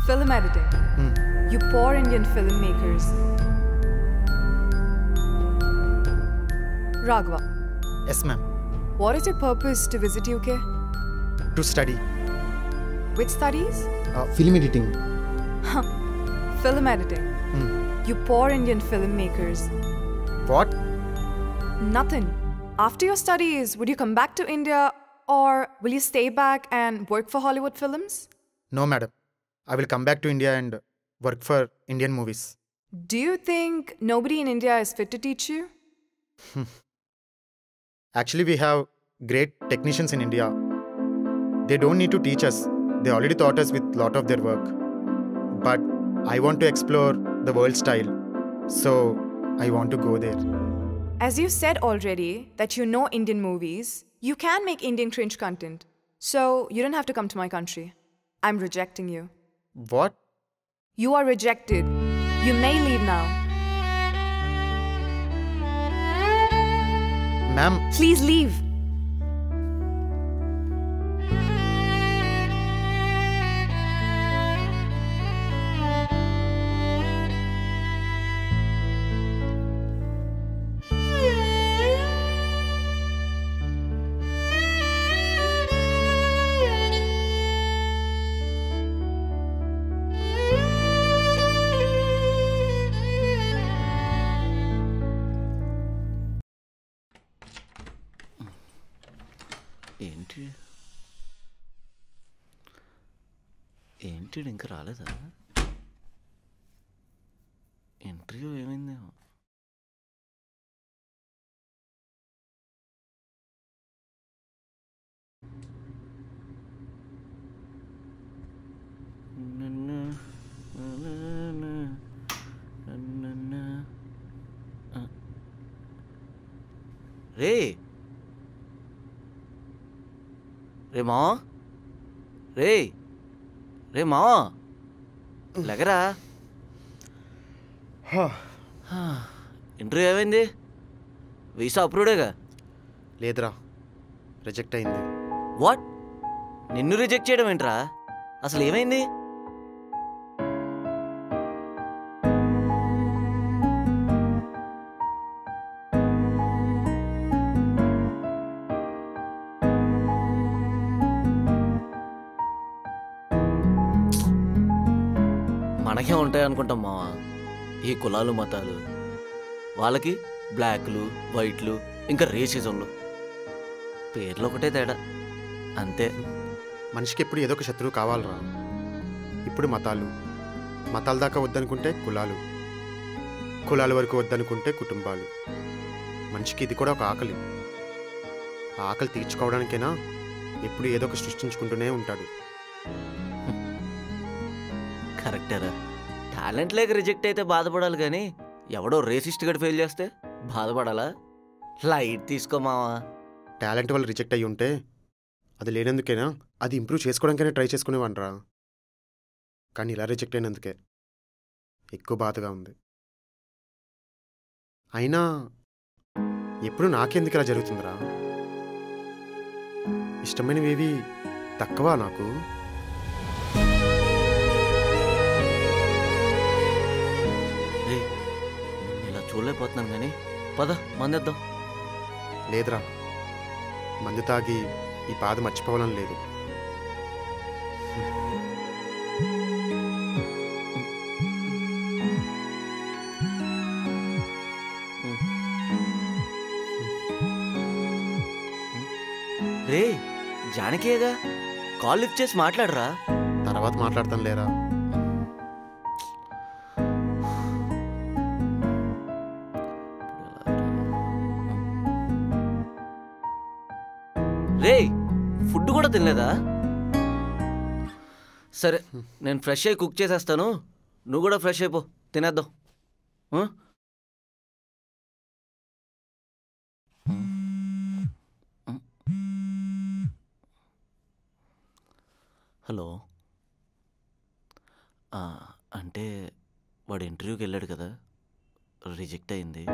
Film editing. You poor Indian filmmakers. Raghava. Yes, ma'am. What is your purpose to visit UK? To study. Which studies? Film editing. Film editing. You poor Indian filmmakers. What? Nothing. After your studies, would you come back to India or will you stay back and work for Hollywood films? No, madam. I will come back to India and work for Indian movies. Do you think nobody in India is fit to teach you? Actually, we have great technicians in India. They don't need to teach us. They already taught us with a lot of their work. But I want to explore the world style. So I want to go there. As you said already that you know Indian movies, you can make Indian cringe content. So you don't have to come to my country. I'm rejecting you. What? You are rejected. You may leave now. Ma'am, Please leave. ఏంటి ఇంకా రాలేదా? Interview ఏమైందేమో. రే రే మా రే రే మా లగరా. Interview ఏమైంది? Visa అప్రూవ్డేగా? లేదురా, reject అయింది. What? నిన్ను reject చేయడం ఏంట్రా? అసలు ఏమైంది? మనకే ఉంటాయి అనుకుంటాం మావా ఈ కులాలు మతాలు. వాళ్ళకి బ్లాక్లు, వైట్లు, ఇంకా రేసిజంలు. పేర్లు ఒకటే తేడా అంతే. మనిషికి ఎప్పుడు ఏదో ఒక శత్రువు కావాలరా. ఇప్పుడు మతాలు, మతాల దాకా వద్దనుకుంటే కులాలు, కులాల వరకు వద్దనుకుంటే కుటుంబాలు. మనిషికి ఇది కూడా ఒక ఆకలి. ఆ ఆకలి తీర్చుకోవడానికైనా ఎప్పుడు ఏదో ఒక సృష్టించుకుంటూనే ఉంటాడు. కరెక్టరా. టాలెంట్ లేక రిజెక్ట్ అయితే బాధపడాలి కానీ ఎవడో రేసిస్ట్ గడి ఫెయిల్ చేస్తే బాధపడాలా? లైట్ తీసుకోమావా. టాలెంట్ వల్ల రిజెక్ట్ అయ్యి ఉంటే అది లేనందుకేనా అది ఇంప్రూవ్ చేసుకోవడానికైనా ట్రై చేసుకునేవాడిరా. కానీ ఇలా రిజెక్ట్ అయినందుకే ఎక్కువ బాధగా ఉంది. అయినా ఎప్పుడు నాకెందుకు ఇలా జరుగుతుందిరా? ఇష్టమైనవేవి తక్కువ నాకు. ఇలా చూడలేకపోతున్నాను కానీ పద మందేద్దాం. లేదురా, మందు తాగి ఈ బాధ మర్చిపోవాలని లేదు. రే జానకేగా, కాల్ లిఫ్ట్ చేసి మాట్లాడరా. తర్వాత మాట్లాడతాను లేరా. రే ఫుడ్ కూడా తినలేదా? సరే నేను ఫ్రెష్ అయ్యి కుక్ చేసేస్తాను, నువ్వు కూడా ఫ్రెష్ అయిపో, తినేద్దాం. హలో, అంటే వాడు ఇంటర్వ్యూకి వెళ్ళాడు కదా, రిజెక్ట్ అయింది.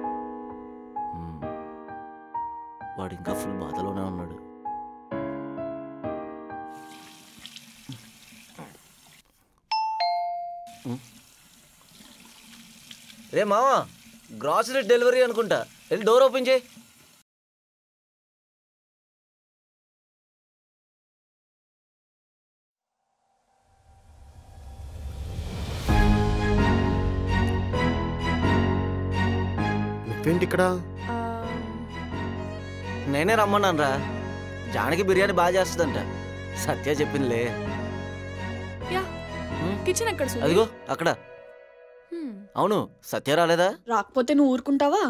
వాడు ఇంకా ఫుల్ బాధలోనే ఉన్నాడు. రే మావా, గ్రాసరీ డెలివరీ అనుకుంటా, వెళ్ళి డోర్ ఓపెన్ చేయి. నువ్వేంటి ఇక్కడ? నేనే రమ్మన్నాను రా. జానకి బిర్యానీ బాగా చేస్తుందంట, సత్య చెప్పిందిలే. కిచెన్ ఎక్కడ? అదిగో అక్కడ. అవును, సత్య రాలేదా? రాకపోతే నువ్వు ఊరుకుంటావా?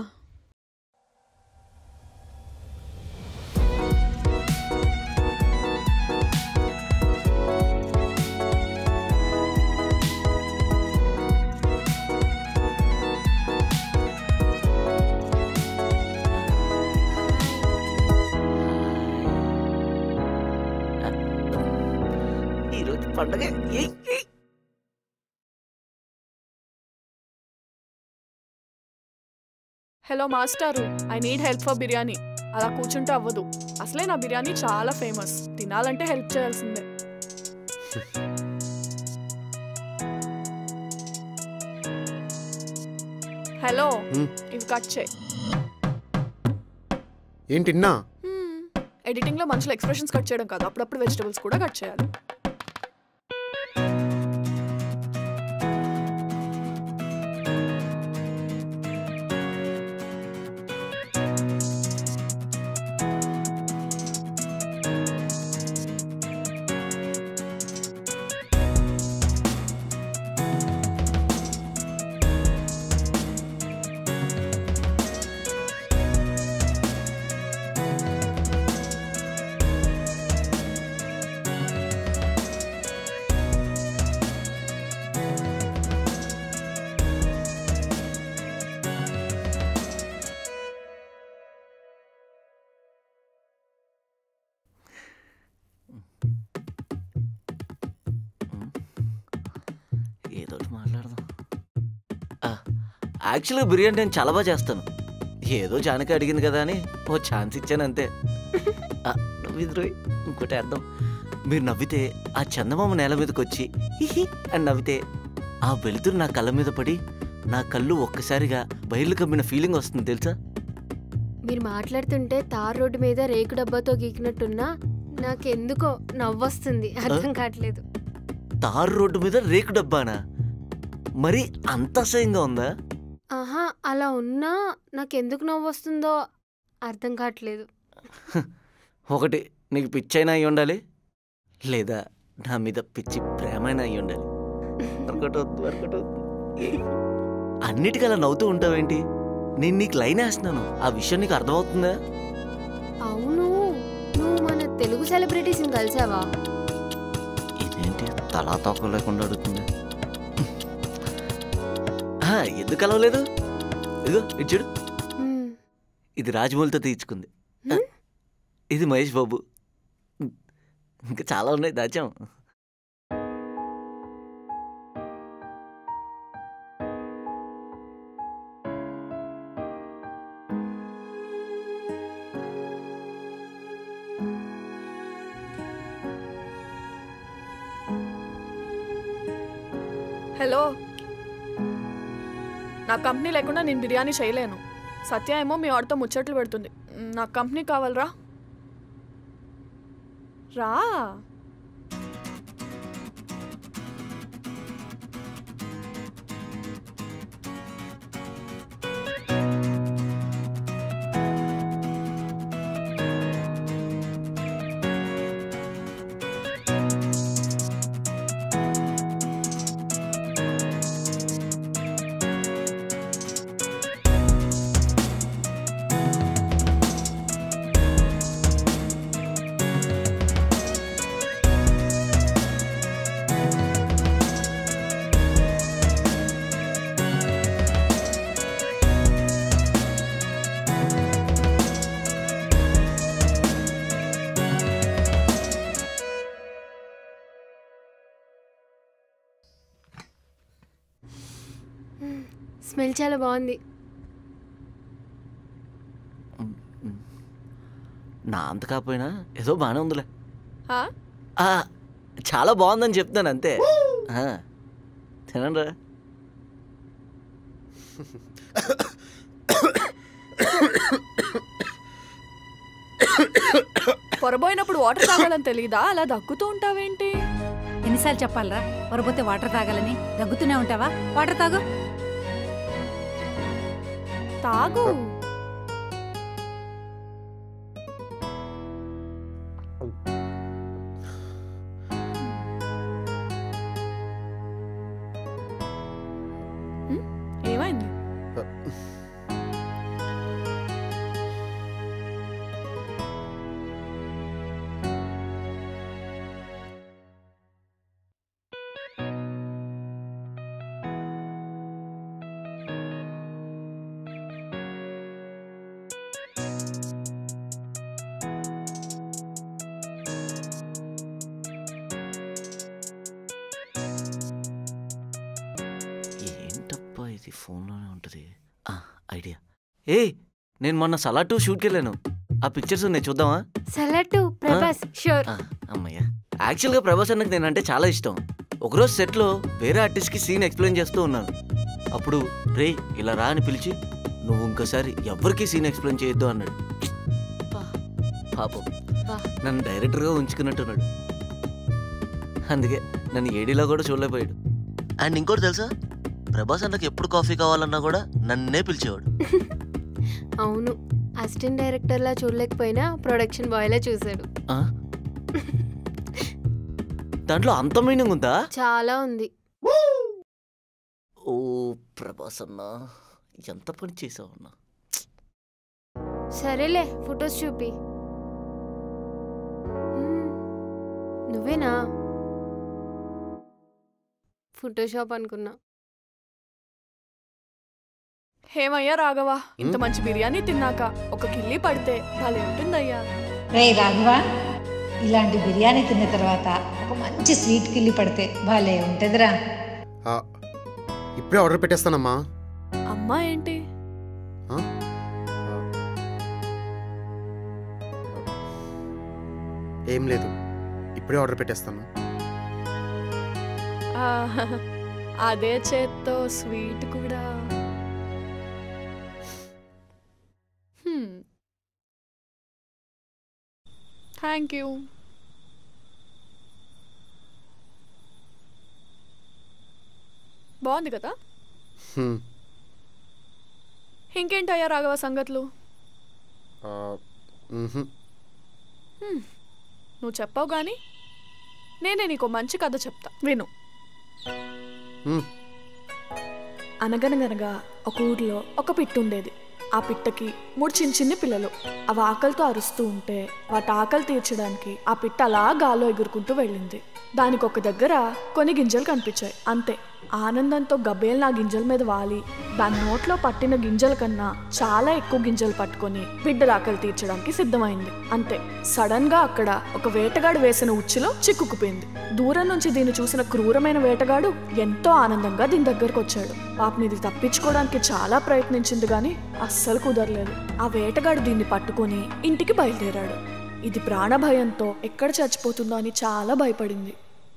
ఈరోజు పండగ. హలో మాస్టారు, I need help for biryani. అలా కూర్చుంటే అవ్వదు. అసలే నా బిర్యానీ చాలా ఫేమస్. తినాలంటే హెల్ప్ చేయాల్సిందే. హలో, ఇవి కట్ చేయి. ఏంటిన్నా? ఎడిటింగ్ లో మనుషుల ఎక్స్ప్రెషన్స్ కట్ చేయడం కాదు, అప్పుడప్పుడు వెజిటబుల్స్ కూడా కట్ చేయాలి. ఏదో మాట్లాడదాం. యాక్చువల్గా బిర్యానీ నేను చాలా బాగా చేస్తాను. ఏదో జానకి అడిగింది కదా అని ఓ ఛాన్స్ ఇచ్చాను అంతే. నవ్విద్రోయ్, ఇంకోటి అర్థం. మీరు నవ్వితే ఆ చందమామ నేల మీదకి వచ్చి హిహి అని నవ్వితే ఆ వెలుతురు నా కళ్ళ మీద పడి నా కళ్ళు ఒక్కసారిగా బయలు కమ్మిన ఫీలింగ్ వస్తుంది తెలుసా? మీరు మాట్లాడుతుంటే తార్ రోడ్డు మీద రేకు డబ్బాతో గీకినట్టున్నా నాకెందుకో నవ్వొస్తుంది. అర్థం కావట్లేదు. తారు రోడ్డు మీద రేకు డబ్బానా? మరి అంత అసహ్యంగా ఉందా? ఆహా, అలా ఉన్నా నాకెందుకు నవ్వొస్తుందో అర్థం కావట్లేదు. ఒకటి నీకు పిచ్చైనా అయి ఉండాలి, లేదా నా మీద పిచ్చి ప్రేమైనా అయి ఉండాలి. అన్నిటికీ అలా నవ్వుతూ ఉంటావేంటి? నేను నీకు లైన్ వేస్తున్నాను, ఆ విషయం నీకు అర్థమవుతుందా? అవును, నువ్వు మన తెలుగు సెలబ్రిటీస్ని కలిసావా? ఇదేంటి తలా తోక లేకుండా అడుగుతుంది? ఎందుకు కలవలేదు? ఇదిగో ఇది చూడు, ఇది రాజమౌళితో తీర్చుకుంది. ఇది మహేష్ బాబు. ఇంకా చాలా ఉన్నాయి, దాచాం. హలో, నా కంపెనీ లేకుండా నేను బిర్యానీ చేయలేను. సత్య ఏమో మీ ఆడితో ముచ్చట్లు పెడుతుంది. నాకు కంపెనీ కావాలరా. రా. స్మెల్ చాలా బాగుంది. నా అంత కాకపోయినా ఏదో బాగానే ఉందిలే. చాలా బాగుందని చెప్తాను అంతే. తినండి. పొరబోయినప్పుడు వాటర్ తాగాలని తెలీదా? అలా దగ్గుతూ ఉంటావేంటి? ఎన్నిసార్లు చెప్పాలరా పొరబోతే వాటర్ తాగాలని? దగ్గుతూనే ఉంటావా? వాటర్ తాగు. తాగు. ఏమైంది? ఏంటప్పా ఇది ఫోన్లోనే ఉంటుంది. ఐడియా. నేను మొన్న సలా 2 షూట్కి వెళ్ళాను. ఆ పిక్చర్స్ ఉన్నాయి, చూద్దామా? సలా 2 ప్రభాస్ షూర్. అమ్మయ్యా. యాక్చువల్గా ప్రభాస్ అన్నకు నేనంటే చాలా ఇష్టం. ఒకరోజు సెట్లో వేరే ఆర్టిస్ట్కి సీన్ ఎక్స్ప్లెయిన్ చేస్తూ ఉన్నాను. అప్పుడు రే ఇలా రా అని పిలిచి, నువ్వు ఇంకోసారి ఎవరికి సీన్ ఎక్స్ప్లెయిన్ చేయొద్దు అన్నాడు. పాపం నన్ను డైరెక్టర్గా ఉంచుకున్నట్టున్నాడు. అందుకే నన్ను ఏడీలో కూడా చూడలేకపోయాడు. అండ్ ఇంకోటి తెలుసా, ప్రభాస్ అన్నకు ఎప్పుడు కాఫీ కావాలన్నా కూడా నన్నే పిలిచేవాడు. అవును, అసిస్టెంట్ డైరెక్టర్ లా చూడలేకపోయినా ప్రొడక్షన్ బాయ్ లా చూసాడు. దాంట్లో అంత మీనింగ్ ఉందా? చాలా ఉంది. ఓ ప్రభాస్ అన్నా, ఎంత పని చేసావు అన్నా. సరేలే, ఫొటోస్ చూపి. నువ్వేనా? ఫోటోషాప్ అనుకున్నా. హేమయ్యా రాఘవా, ఇంత మంచి బిర్యానీ తిన్నాక ఒక కిల్లి పడితే భలే ఉంటుందయ్యా. రే రాఘవా, ఇలాంటి బిర్యానీ తిన్న తర్వాత ఒక మంచి స్వీట్ కిల్లి పడితే భలే ఉంటుందిరా. ఇప్పుడే ఆర్డర్ పెట్టేస్తానమ్మా. అమ్మా ఏంటి? ఏం లేదు, ఇప్పుడే ఆర్డర్ పెట్టేస్తాను. అదే చేత్తో స్వీట్ కూడా. Thank you. బాగుంది కదా? ఇంకేంటయ్యా రాఘవ సంగతులు? నువ్వు చెప్పావు కానీ నేనే నీకు మంచి కథ చెప్తా, విను. అనగనగనగా ఒక ఊర్లో ఒక పిట్ట ఉండేది. ఆ పిట్టకి 3 చిన్న చిన్ని పిల్లలు. అవి ఆకలితో అరుస్తూ ఉంటే వాటి ఆకలి తీర్చడానికి ఆ పిట్ట అలా గాల్లో ఎగురుకుంటూ వెళ్ళింది. దానికి ఒక దగ్గర కొన్ని గింజలు కనిపించాయి. అంతే, ఆనందంతో గబ్బేలు ఆ గింజల మీద వాలి దాని నోట్లో పట్టిన గింజల కన్నా చాలా ఎక్కువ గింజలు పట్టుకొని బిడ్డల ఆకలి తీర్చడానికి సిద్ధమైంది. అంతే, సడన్ గా అక్కడ ఒక వేటగాడు వేసిన ఉచ్చులో చిక్కుకుపోయింది. దూరం నుంచి దీన్ని చూసిన క్రూరమైన వేటగాడు ఎంతో ఆనందంగా దీని దగ్గరకు వచ్చాడు. పాపని ఇది తప్పించుకోవడానికి చాలా ప్రయత్నించింది గాని అస్సలు కుదరలేదు. ఆ వేటగాడు దీన్ని పట్టుకొని ఇంటికి బయలుదేరాడు. ఇది ప్రాణభయంతో ఎక్కడ చచ్చిపోతుందో అని చాలా భయపడింది.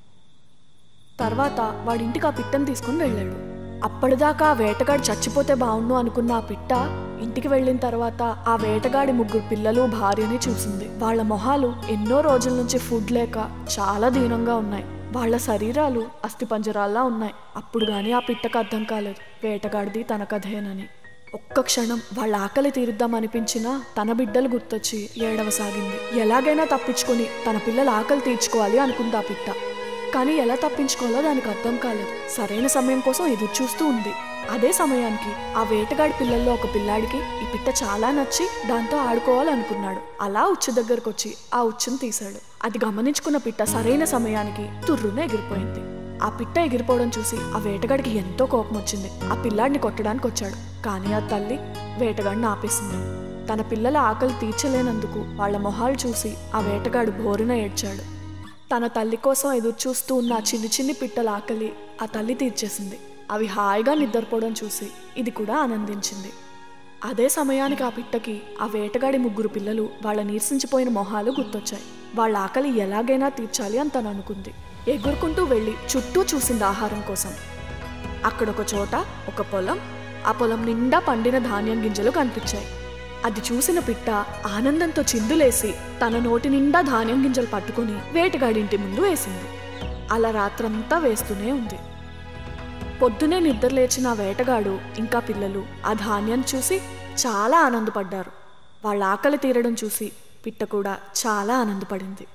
తర్వాత వాడింటికి ఆ పిట్టను తీసుకుని వెళ్ళాడు. అప్పటిదాకా ఆ వేటగాడు చచ్చిపోతే బాగుండు అనుకున్న ఆ పిట్ట ఇంటికి వెళ్ళిన తర్వాత ఆ వేటగాడి 3 పిల్లలు భార్యని చూసింది. వాళ్ళ మొహాలు ఎన్నో రోజుల నుంచి ఫుడ్ లేక చాలా దీనంగా ఉన్నాయి. వాళ్ళ శరీరాలు అస్థిపంజరాల్లా ఉన్నాయి. అప్పుడు గాని ఆ పిట్టకు అర్థం కాలేదు వేటగాడిది తన కథేనని. ఒక్క క్షణం వాళ్ళ ఆకలి తీరుద్దామనిపించినా తన బిడ్డలు గుర్తొచ్చి ఏడవసాగింది. ఎలాగైనా తప్పించుకొని తన పిల్లల ఆకలి తీర్చుకోవాలి అనుకుంది ఆ పిట్ట. కానీ ఎలా తప్పించుకోవాలో దానికి అర్థం కాలేదు. సరైన సమయం కోసం ఎదురు చూస్తూ ఉంది. అదే సమయానికి ఆ వేటగాడి పిల్లల్లో ఒక పిల్లాడికి ఈ పిట్ట చాలా నచ్చి దాంతో ఆడుకోవాలనుకున్నాడు. అలా ఉచ్చు దగ్గరకు వచ్చి ఆ ఉచ్చును తీశాడు. అది గమనించుకున్న పిట్ట సరైన సమయానికి తుర్రున ఎగిరిపోయింది. ఆ పిట్ట ఎగిరిపోవడం చూసి ఆ వేటగాడికి ఎంతో కోపం వచ్చింది. ఆ పిల్లాడిని కొట్టడానికి వచ్చాడు. కానీ ఆ తల్లి వేటగాడిని ఆపేసింది. తన పిల్లల ఆకలి తీర్చలేనందుకు వాళ్ళ మొహాలు చూసి ఆ వేటగాడు బోరున ఏడ్చాడు. తన తల్లి కోసం ఎదురు చూస్తూ ఉన్న ఆ చిన్ని చిన్ని పిట్టల ఆకలి ఆ తల్లి తీర్చేసింది. అవి హాయిగా నిద్రపోవడం చూసి ఇది కూడా ఆనందించింది. అదే సమయానికి ఆ పిట్టకి ఆ వేటగాడి 3 పిల్లలు వాళ్ళ నీరసించిపోయిన మొహాలు గుర్తొచ్చాయి. వాళ్ళ ఆకలి ఎలాగైనా తీర్చాలి అని తను అనుకుంది. ఎగురుకుంటూ వెళ్ళి చుట్టూ చూసింది ఆహారం కోసం. అక్కడొక చోట ఒక పొలం, ఆ పొలం నిండా పండిన ధాన్యం గింజలు కనిపించాయి. అది చూసిన పిట్ట ఆనందంతో చిందులేసి తన నోటి నిండా ధాన్యం గింజలు పట్టుకుని వేటగాడింటి ముందు వేసింది. అలా రాత్రంతా వేస్తూనే ఉంది. పొద్దునే నిద్ర లేచిన ఆ వేటగాడు ఇంకా పిల్లలు ఆ ధాన్యం చూసి చాలా ఆనందపడ్డారు. వాళ్ళ ఆకలి తీరడం చూసి పిట్ట కూడా చాలా ఆనందపడింది.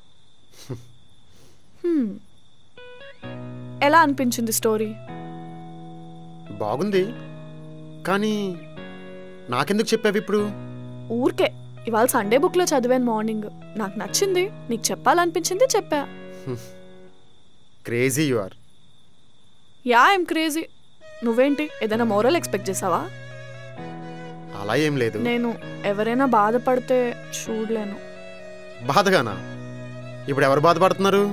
ఎలా అనిపించింది స్టోరీ? బాగుంది, కానీ నాకెందుకు చెప్పావు ఇప్పుడు? ఊరికే ఇవాళ సండే బుక్లో చదివాను మార్నింగ్, నాకు నచ్చింది, నీకు చెప్పాలనిపించింది చెప్పా. Crazy you are. Yeah I'm crazy. నువ్వేంటి ఏదైనా మోరల్ ఎక్స్పెక్ట్ చేసావా? అలా ఏం లేదు. నేను ఎవరైనా బాధపడితే చూడలేను. బాధగానా? ఇప్పుడు ఎవరు బాధపడుతున్నారు?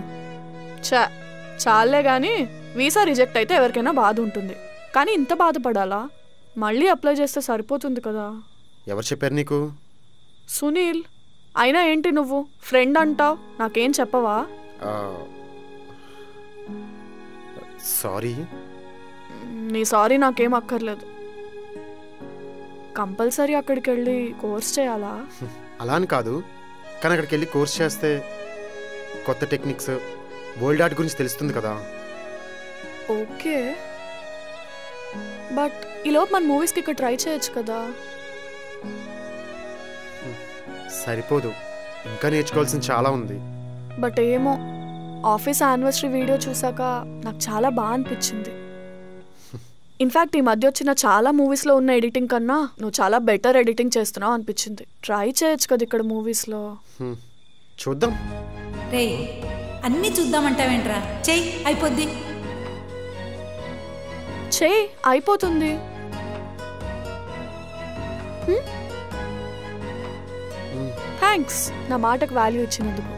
చాలే గాని వీసా రిజెక్ట్ అయితే ఎవరికైనా బాధ ఉంటుంది, కానీ ఇంత బాధపడాలా? మళ్ళీ అప్లై చేస్తే సరిపోతుంది కదా. ఎవరు చెప్పారు నీకు? సునీల్. అయినా ఏంటి నువ్వు ఫ్రెండ్ అంటావు, నాకేం చెప్పవా? సారీ. నీ సారీ నాకేం అక్కర్లేదు. కంపల్సరీ అక్కడికి వెళ్ళి కోర్స్ చేయాలా? అలా అని కాదు, కానీ అక్కడికి వెళ్ళి కోర్స్ చేస్తే కొత్త టెక్నిక్స్, వరల్డ్ ఆర్ట్ గురించి తెలుస్తుంది కదా. ఓకే, బట్ ఈలోపు మన మూవీస్కి ఇక్కడ ట్రై చేయొచ్చు కదా. సరిపోదు, ఇంకా నేర్చుకోవాల్సింది చాలా ఉంది. బట్ ఏమో, ఆఫీస్ యానివర్సరీ వీడియో చూసాక నాకు చాలా బాగా అనిపించింది. ఇన్ఫ్యాక్ట్ ఈ మధ్య వచ్చిన చాలా మూవీస్లో ఉన్న ఎడిటింగ్ కన్నా నువ్వు చాలా బెటర్ ఎడిటింగ్ చేస్తున్నావు అనిపించింది. ట్రై చేయొచ్చు కదా ఇక్కడ మూవీస్లో. చూద్దాం. రే అన్నీ చూద్దామంటావేంట్రా? చెయ్యి, అయిపోద్ది. చెయ్యి, అయిపోతుంది. థ్యాంక్స్ నా మాటకు వాల్యూ ఇచ్చినందుకు.